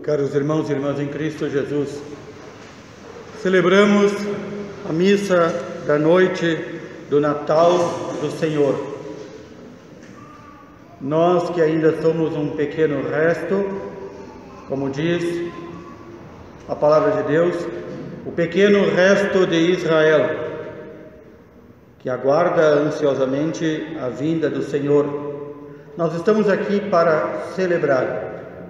Caros irmãos e irmãs em Cristo Jesus, celebramos a missa da noite do Natal do Senhor. Nós que ainda somos um pequeno resto, como diz a palavra de Deus, o pequeno resto de Israel, que aguarda ansiosamente a vinda do Senhor. Nós estamos aqui para celebrar.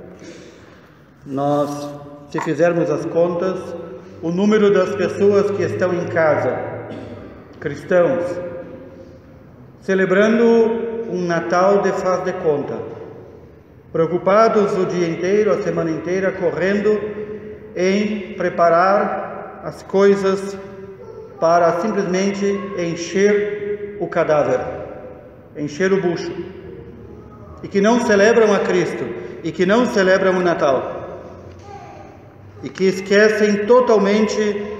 Nós, se fizermos as contas, o número das pessoas que estão em casa, cristãos, celebrando um Natal de faz de conta, preocupados o dia inteiro, a semana inteira, correndo em preparar as coisas para simplesmente encher o cadáver, encher o bucho, e que não celebram a Cristo, e que não celebram o Natal, e que esquecem totalmente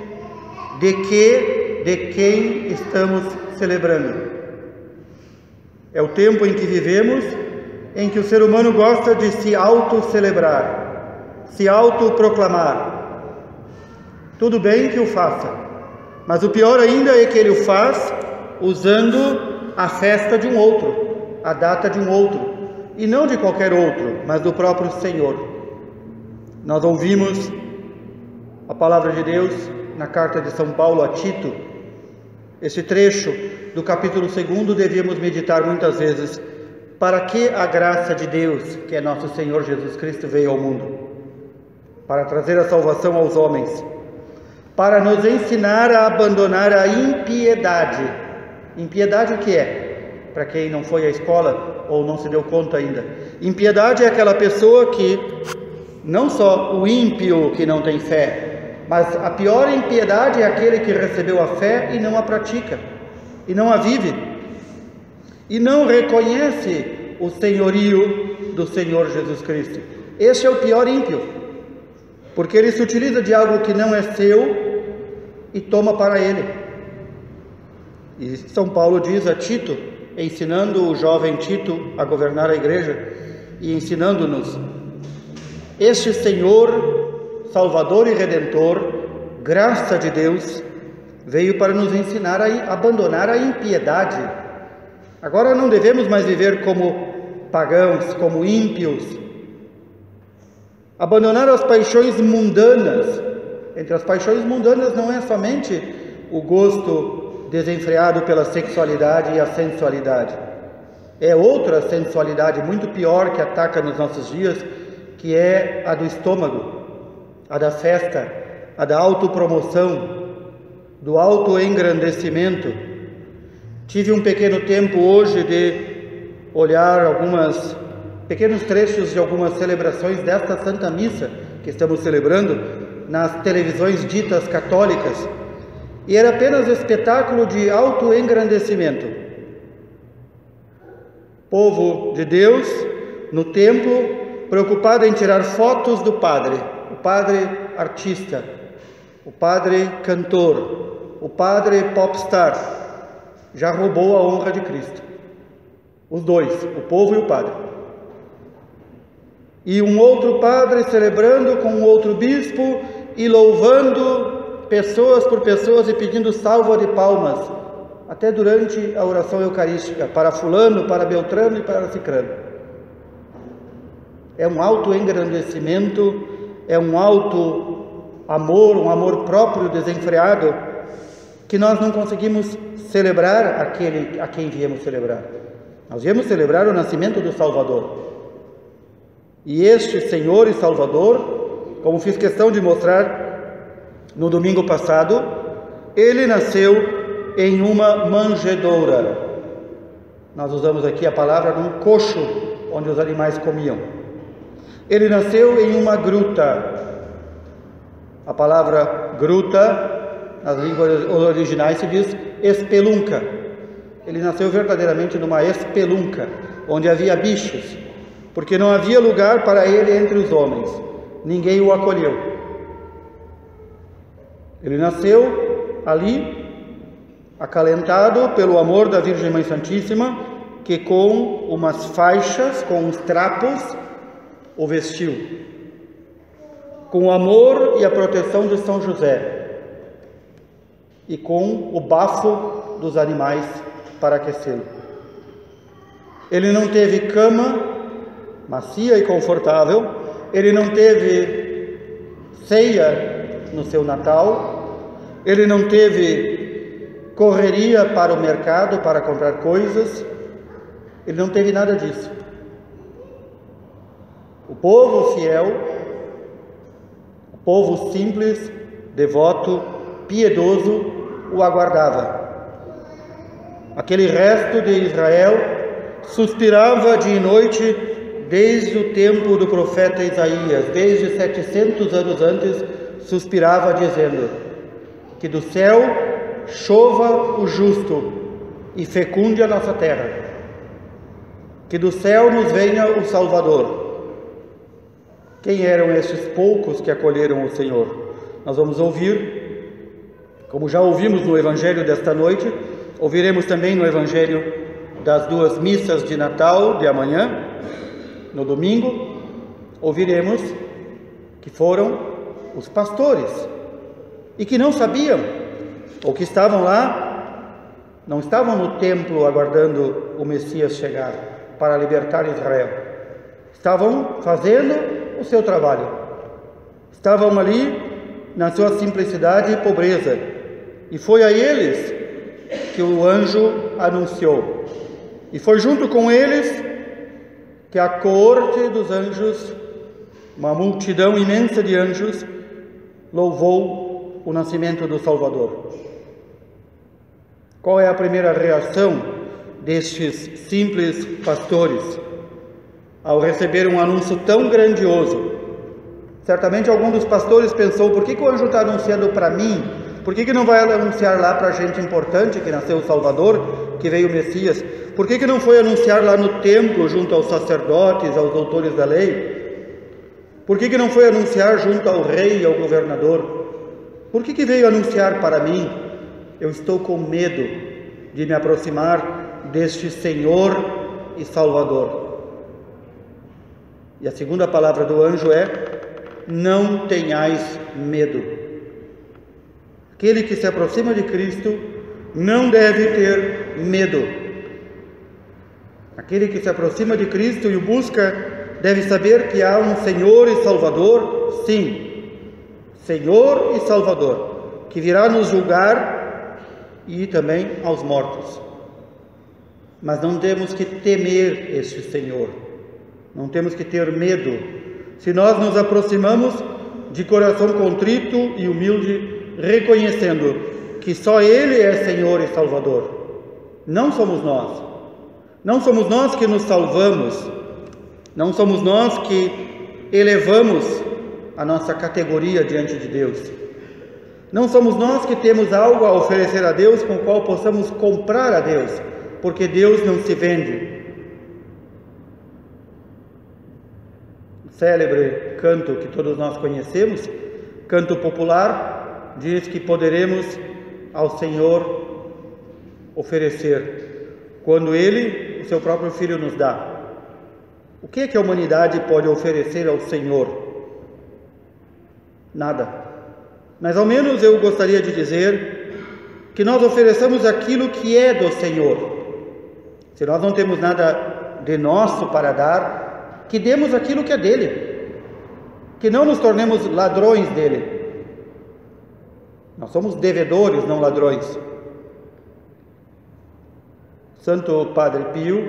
de quem estamos celebrando. É o tempo em que vivemos, em que o ser humano gosta de se auto-celebrar, se auto-proclamar. Tudo bem que o faça, mas o pior ainda é que ele o faz usando a festa de um outro, a data de um outro, e não de qualquer outro, mas do próprio Senhor. Nós ouvimos a palavra de Deus na carta de São Paulo a Tito. Esse trecho do capítulo 2 devíamos meditar muitas vezes. Para que a graça de Deus, que é nosso Senhor Jesus Cristo, veio ao mundo? Para trazer a salvação aos homens, para nos ensinar a abandonar a impiedade. Impiedade o que é? Para quem não foi à escola ou não se deu conta ainda. Impiedade é aquela pessoa que, não só o ímpio que não tem fé, mas a pior impiedade é aquele que recebeu a fé e não a pratica, e não a vive, e não reconhece o senhorio do Senhor Jesus Cristo. Este é o pior ímpio, porque ele se utiliza de algo que não é seu e toma para ele. E São Paulo diz a Tito, ensinando o jovem Tito a governar a igreja, e ensinando-nos: este Senhor, Salvador e Redentor, graça de Deus, veio para nos ensinar a abandonar a impiedade. Agora não devemos mais viver como pagãos, como ímpios. Abandonar as paixões mundanas. Entre as paixões mundanas não é somente o gosto desenfreado pela sexualidade e a sensualidade. É outra sensualidade muito pior que ataca nos nossos dias, que é a do estômago, a da festa, a da autopromoção, do autoengrandecimento. Tive um pequeno tempo hoje de olhar pequenos trechos de algumas celebrações desta Santa Missa que estamos celebrando nas televisões ditas católicas, e era apenas espetáculo de autoengrandecimento. Povo de Deus no templo, preocupado em tirar fotos do padre, o padre artista, o padre cantor, o padre popstar. Já roubou a honra de Cristo. Os dois, o povo e o padre. E um outro padre celebrando com um outro bispo e louvando pessoas por pessoas e pedindo salva de palmas, até durante a oração eucarística, para fulano, para Beltrano e para Cicrano. É um autoengrandecimento, é um auto-amor, um amor próprio desenfreado, que nós não conseguimos celebrar aquele a quem viemos celebrar. Nós viemos celebrar o nascimento do Salvador. E este Senhor e Salvador, como fiz questão de mostrar no domingo passado, ele nasceu em uma manjedoura. Nós usamos aqui a palavra num coxo, onde os animais comiam. Ele nasceu em uma gruta. A palavra gruta, nas línguas originais, se diz espelunca. Ele nasceu verdadeiramente numa espelunca, onde havia bichos, porque não havia lugar para ele entre os homens. Ninguém o acolheu. Ele nasceu ali, acalentado pelo amor da Virgem Mãe Santíssima, que com umas faixas, com uns trapos, o vestiu. com o amor e a proteção de São José e com o bafo dos animais para aquecê-lo. Ele não teve cama macia e confortável, ele não teve ceia no seu Natal, ele não teve correria para o mercado para comprar coisas, ele não teve nada disso. O povo fiel, o povo simples, devoto, piedoso, o aguardava. Aquele resto de Israel suspirava dia e noite desde o tempo do profeta Isaías, desde 700 anos antes, suspirava dizendo: que do céu chova o justo e fecunde a nossa terra, que do céu nos venha o Salvador. Quem eram estes poucos que acolheram o Senhor? Nós vamos ouvir, como já ouvimos no Evangelho desta noite, ouviremos também no Evangelho das duas missas de Natal de amanhã, no domingo, ouviremos que foram os pastores e que não sabiam, ou que estavam lá, não estavam no templo aguardando o Messias chegar para libertar Israel. Estavam fazendo o seu trabalho, estavam ali na sua simplicidade e pobreza, e foi a eles que o anjo anunciou, e foi junto com eles que a corte dos anjos, uma multidão imensa de anjos, louvou o nascimento do Salvador. Qual é a primeira reação destes simples pastores ao receber um anúncio tão grandioso? Certamente algum dos pastores pensou: por que o anjo está anunciando para mim? Por que não vai anunciar lá para gente importante que nasceu o Salvador, que veio o Messias? Por que não foi anunciar lá no templo, junto aos sacerdotes, aos doutores da lei? Por que não foi anunciar junto ao rei e ao governador? Por que veio anunciar para mim? Eu estou com medo de me aproximar deste Senhor e Salvador. E a segunda palavra do anjo é: não tenhais medo. Aquele que se aproxima de Cristo não deve ter medo. Aquele que se aproxima de Cristo e o busca deve saber que há um Senhor e Salvador, sim, Senhor e Salvador, que virá nos julgar e também aos mortos. Mas não temos que temer este Senhor, não temos que ter medo, se nós nos aproximamos de coração contrito e humilde, reconhecendo que só Ele é Senhor e Salvador. Não somos nós. Não somos nós que nos salvamos. Não somos nós que elevamos a nossa categoria diante de Deus. Não somos nós que temos algo a oferecer a Deus com o qual possamos comprar a Deus, porque Deus não se vende. O célebre canto que todos nós conhecemos, canto popular, diz que poderemos ao Senhor oferecer quando Ele, o seu próprio Filho, nos dá. O que é que a humanidade pode oferecer ao Senhor? Nada. Mas ao menos eu gostaria de dizer que nós ofereçamos aquilo que é do Senhor. Se nós não temos nada de nosso para dar, que demos aquilo que é dele, que não nos tornemos ladrões dele. Nós somos devedores, não ladrões. Santo Padre Pio,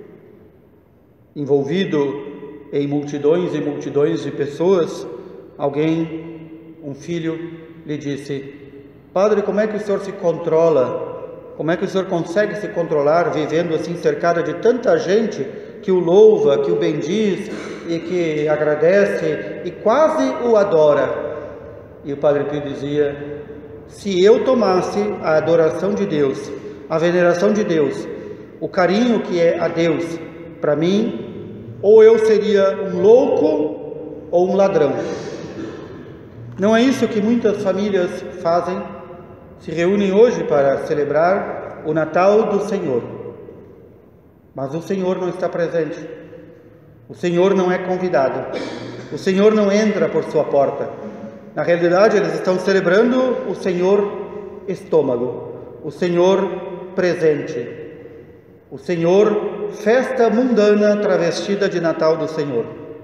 envolvido em multidões e multidões de pessoas, um filho, lhe disse: Padre, como é que o senhor se controla? Como é que o senhor consegue se controlar vivendo assim cercado de tanta gente que o louva, que o bendiz e que agradece e quase o adora? E o Padre Pio dizia: se eu tomasse a adoração de Deus, a veneração de Deus, o carinho que é a Deus para mim, ou eu seria um louco ou um ladrão. Não é isso que muitas famílias fazem? Se reúnem hoje para celebrar o Natal do Senhor, mas o Senhor não está presente, o Senhor não é convidado. O Senhor não entra por sua porta. Na realidade, eles estão celebrando o Senhor estômago, o Senhor presente, o Senhor festa mundana travestida de Natal do Senhor.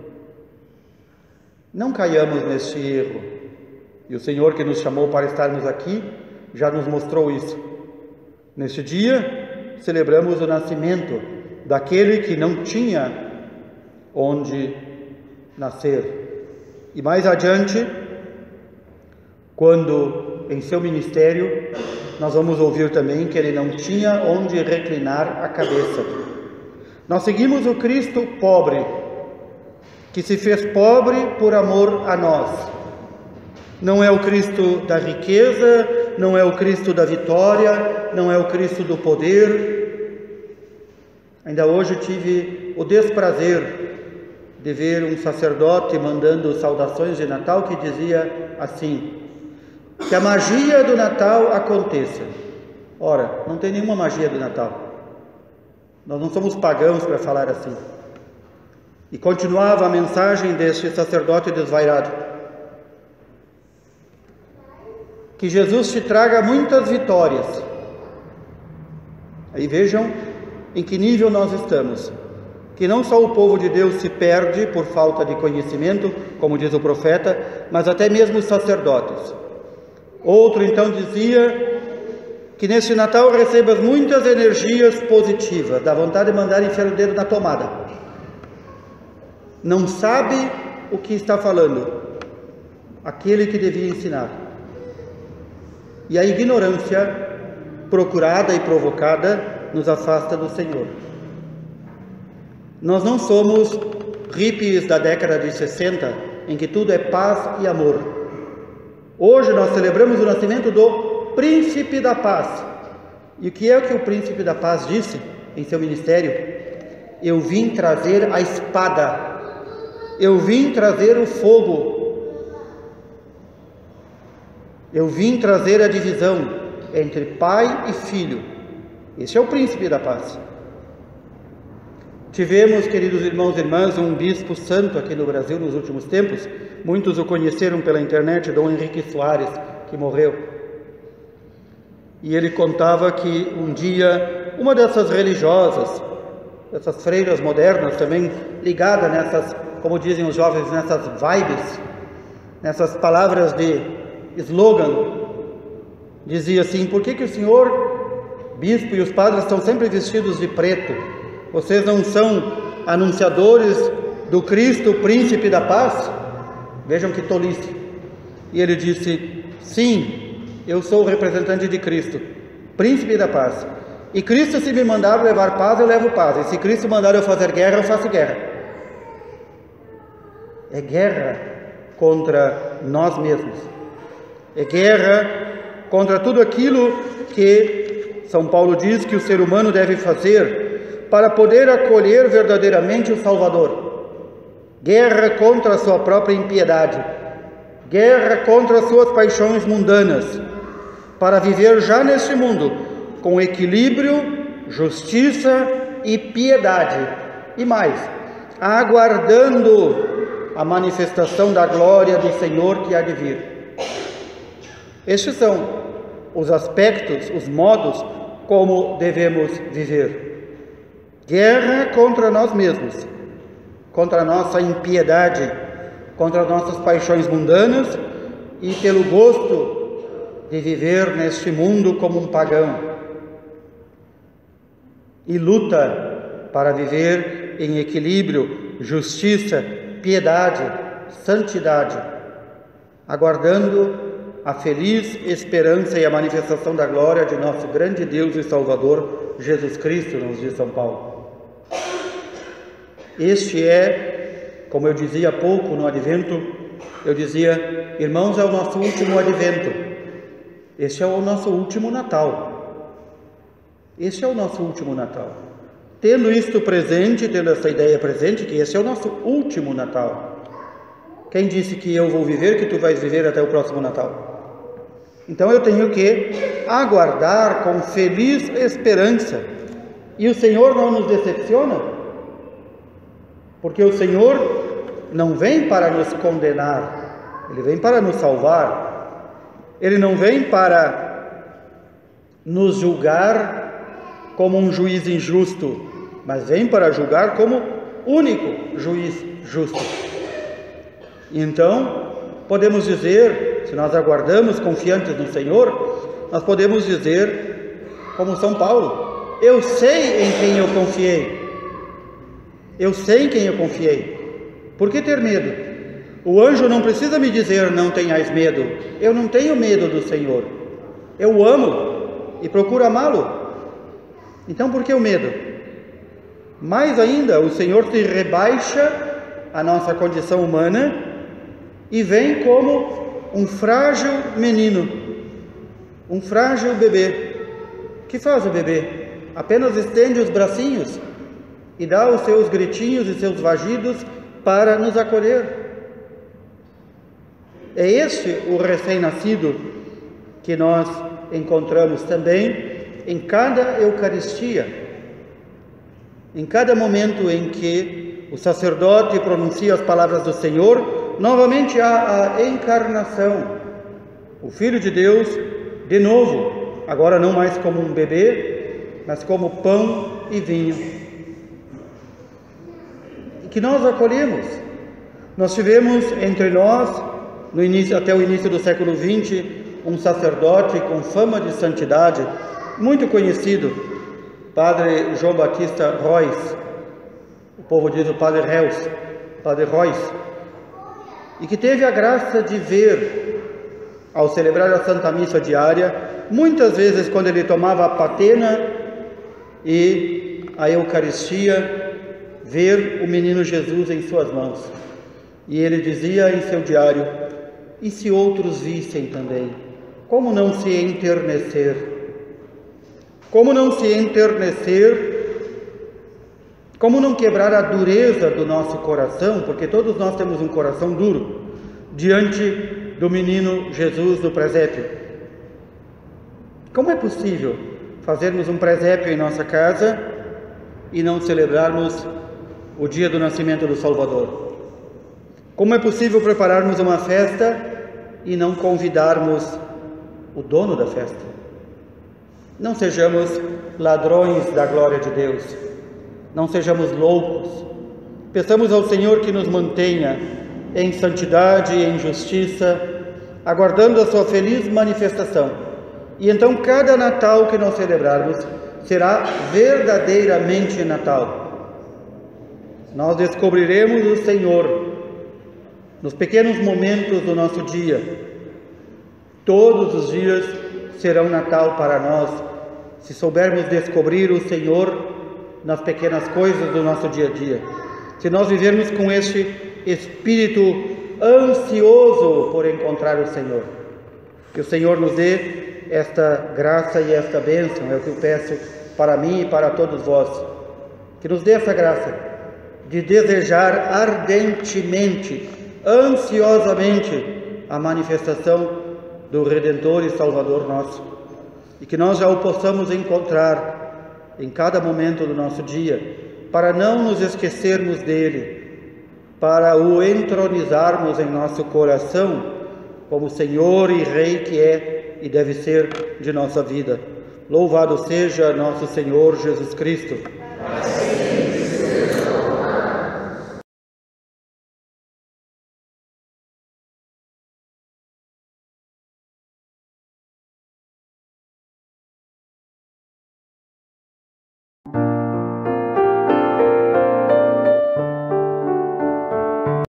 Não caiamos neste erro. E o Senhor que nos chamou para estarmos aqui já nos mostrou isso. Neste dia, celebramos o nascimento daquele que não tinha onde nascer. E mais adiante, quando em seu ministério, nós vamos ouvir também que ele não tinha onde reclinar a cabeça. Nós seguimos o Cristo pobre, que se fez pobre por amor a nós. Não é o Cristo da riqueza, não é o Cristo da vitória, não é o Cristo do poder. Ainda hoje tive o desprazer de ver um sacerdote mandando saudações de Natal que dizia assim: que a magia do Natal aconteça. Ora, não tem nenhuma magia do Natal. Nós não somos pagãos para falar assim. E continuava a mensagem deste sacerdote desvairado: que Jesus te traga muitas vitórias. Aí vejam em que nível nós estamos. Que não só o povo de Deus se perde por falta de conhecimento, como diz o profeta, mas até mesmo os sacerdotes. Outro então dizia que neste Natal recebas muitas energias positivas, dá vontade de mandar enfiar o dedo na tomada. Não sabe o que está falando, aquele que devia ensinar. E a ignorância procurada e provocada nos afasta do Senhor. Nós não somos hippies da década de 60, em que tudo é paz e amor. Hoje nós celebramos o nascimento do Príncipe da Paz. E o que é que o Príncipe da Paz disse em seu ministério? Eu vim trazer a espada, eu vim trazer o fogo, eu vim trazer a divisão entre pai e filho. Esse é o Príncipe da Paz. Tivemos, queridos irmãos e irmãs, um bispo santo aqui no Brasil nos últimos tempos. Muitos o conheceram pela internet, Dom Henrique Soares, que morreu. E ele contava que um dia, uma dessas religiosas, essas freiras modernas também, ligada nessas, como dizem os jovens, nessas vibes, nessas palavras de slogan, dizia assim: por que o senhor, bispo, e os padres estão sempre vestidos de preto? Vocês não são anunciadores do Cristo, Príncipe da Paz? Vejam que tolice. E ele disse: sim, eu sou o representante de Cristo, Príncipe da Paz. E Cristo, se me mandar levar paz, eu levo paz. E se Cristo mandar eu fazer guerra, eu faço guerra. É guerra contra nós mesmos. É guerra contra tudo aquilo que São Paulo diz que o ser humano deve fazer para poder acolher verdadeiramente o Salvador. Guerra contra a sua própria impiedade, guerra contra as suas paixões mundanas, para viver já neste mundo com equilíbrio, justiça e piedade, e mais, aguardando a manifestação da glória do Senhor que há de vir. Estes são os aspectos, os modos como devemos viver. Guerra contra nós mesmos, contra a nossa impiedade, contra as nossas paixões mundanas e pelo gosto de viver neste mundo como um pagão. E luta para viver em equilíbrio, justiça, piedade, santidade, aguardando a feliz esperança e a manifestação da glória de nosso grande Deus e Salvador, Jesus Cristo, nos diz São Paulo. Este é, como eu dizia há pouco no Advento, eu dizia: irmãos, é o nosso último Advento. Este é o nosso último Natal. Este é o nosso último Natal. Tendo isto presente, tendo essa ideia presente, que esse é o nosso último Natal. Quem disse que eu vou viver, que tu vais viver até o próximo Natal? Então eu tenho que aguardar com feliz esperança. E o Senhor não nos decepciona, porque o Senhor não vem para nos condenar, Ele vem para nos salvar. Ele não vem para nos julgar como um juiz injusto, mas vem para julgar como único juiz justo. Então, podemos dizer, se nós aguardamos confiantes no Senhor, nós podemos dizer, como São Paulo: eu sei em quem eu confiei. Eu sei em quem eu confiei. Por que ter medo? O anjo não precisa me dizer: não tenhais medo. Eu não tenho medo do Senhor. Eu o amo e procuro amá-lo. Então, por que o medo? Mais ainda, o Senhor se rebaixa à nossa condição humana e vem como um frágil menino, um frágil bebê. O que faz o bebê? Apenas estende os bracinhos e dá os seus gritinhos e seus vagidos para nos acolher. É este o recém-nascido que nós encontramos também em cada Eucaristia, em cada momento em que o sacerdote pronuncia as palavras do Senhor. Novamente há a encarnação, o Filho de Deus, de novo, agora não mais como um bebê, mas como pão e vinho, e que nós acolhemos. Nós tivemos entre nós, até o início do século XX, um sacerdote com fama de santidade, muito conhecido, Padre João Batista Rois, o povo diz o Padre Reus, Padre Rois, e que teve a graça de ver, ao celebrar a Santa Missa diária, muitas vezes quando ele tomava a patena e a Eucaristia, ver o menino Jesus em suas mãos. E ele dizia em seu diário: e se outros vissem também, como não se enternecer? Como não se enternecer? Como não quebrar a dureza do nosso coração, porque todos nós temos um coração duro, diante do menino Jesus no presépio? Como é possível fazermos um presépio em nossa casa e não celebrarmos o dia do nascimento do Salvador? Como é possível prepararmos uma festa e não convidarmos o dono da festa? Não sejamos ladrões da glória de Deus. Não sejamos loucos. Peçamos ao Senhor que nos mantenha em santidade e em justiça, aguardando a sua feliz manifestação. E então cada Natal que nós celebrarmos será verdadeiramente Natal. Nós descobriremos o Senhor nos pequenos momentos do nosso dia. Todos os dias serão Natal para nós, se soubermos descobrir o Senhor nas pequenas coisas do nosso dia a dia. Se nós vivermos com este espírito ansioso por encontrar o Senhor. Que o Senhor nos dê esta graça e esta bênção, é o que eu peço para mim e para todos vós. Que nos dê essa graça de desejar ardentemente, ansiosamente, a manifestação do Redentor e Salvador nosso. E que nós já o possamos encontrar em cada momento do nosso dia, para não nos esquecermos dele, para o entronizarmos em nosso coração como Senhor e Rei que é e deve ser de nossa vida. Louvado seja nosso Senhor Jesus Cristo.